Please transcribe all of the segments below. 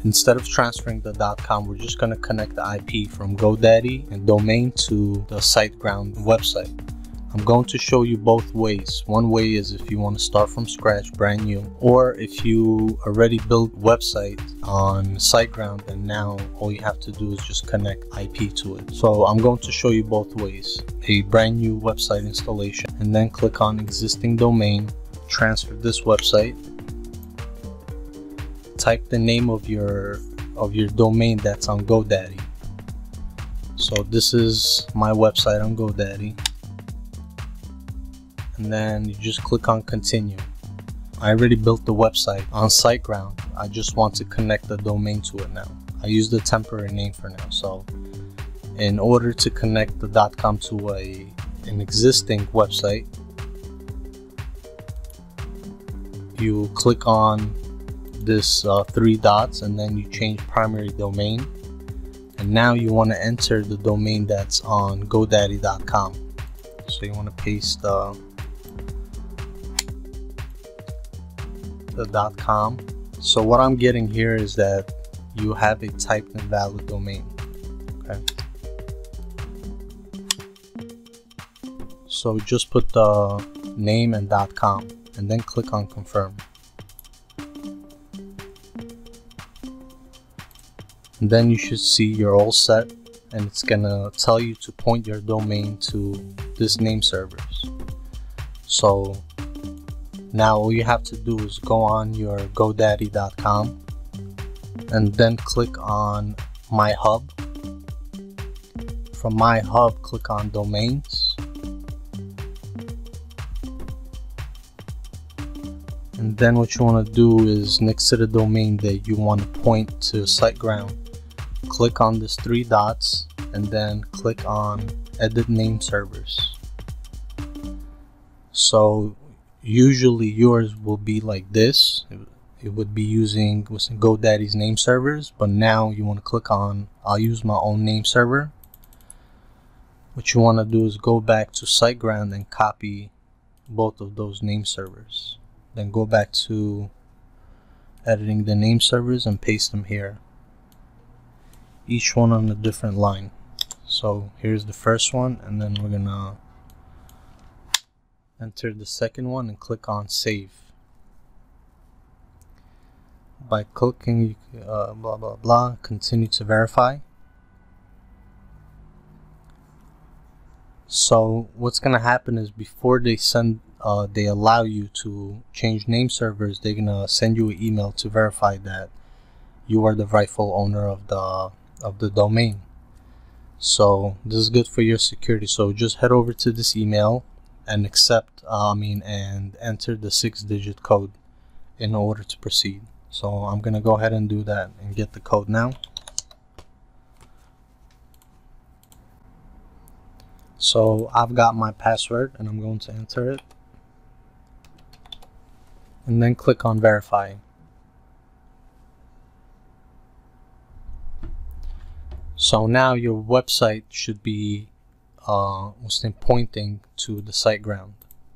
Instead of transferring the .com, we're just going to connect the IP from GoDaddy and domain to the Siteground website. I'm going to show you both ways. One way is if you want to start from scratch, brand new, or if you already built website on Siteground and now all you have to do is just connect IP to it. So I'm going to show you both ways. A brand new website installation, and then click on existing domain, transfer this website, type the name of your domain that's on GoDaddy. So this is my website on GoDaddy. And then you just click on continue. I already built the website on Siteground. I just want to connect the domain to it now. I use the temporary name for now. So in order to connect the .com to an existing website, you click on this 3 dots and then you change primary domain, and now you want to enter the domain that's on godaddy.com. So you want to paste the .com. So what I'm getting here is that you have a typed invalid domain. Okay, so just put the name and .com and then click on confirm. And then you should see you're all set, and it's gonna tell you to point your domain to this nameservers. So now all you have to do is go on your godaddy.com and then click on my hub. From my hub, click on domains, and then what you want to do is next to the domain that you want to point to Siteground, click on this 3 dots and then click on edit nameservers. So usually yours will be like this. It would be using GoDaddy's nameservers, but now you want to click on I'll use my own nameserver. What you want to do is go back to Siteground and copy both of those nameservers. Then go back to editing the nameservers and paste them here, each one on a different line. So here's the first one, and then we're gonna enter the second one and click on save. By clicking blah blah blah, continue to verify. So what's gonna happen is before they they allow you to change nameservers, they're gonna send you an email to verify that you are the rightful owner of the domain. So this is good for your security. So just head over to this email and and enter the 6-digit code in order to proceed. So I'm gonna go ahead and do that and get the code now. So I've got my password and I'm going to enter it, and then click on verify. So now your website should be pointing to the Siteground.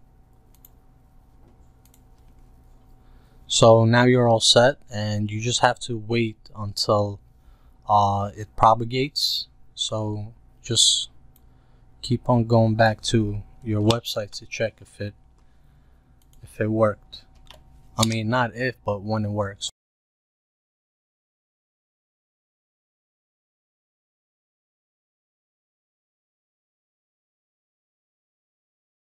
So now you're all set, and you just have to wait until it propagates. So just keep on going back to your website to check if it worked. I mean, not if, but when it works.